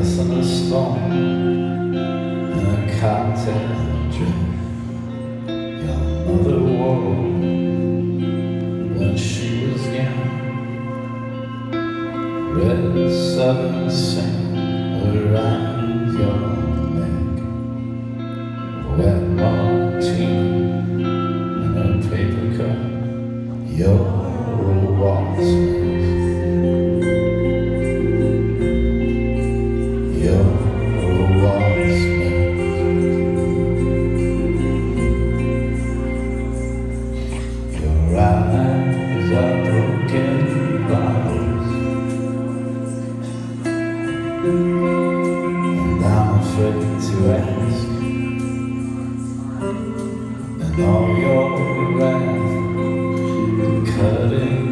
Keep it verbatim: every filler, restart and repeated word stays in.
dress in a storm and a cocktail drink your mother wore when she was young. Red southern sand around your neck, wet martini in a paper cup, your waltz. Your waltz. Your eyes are broken bottles, and I'm afraid to ask. And all your wrath cutting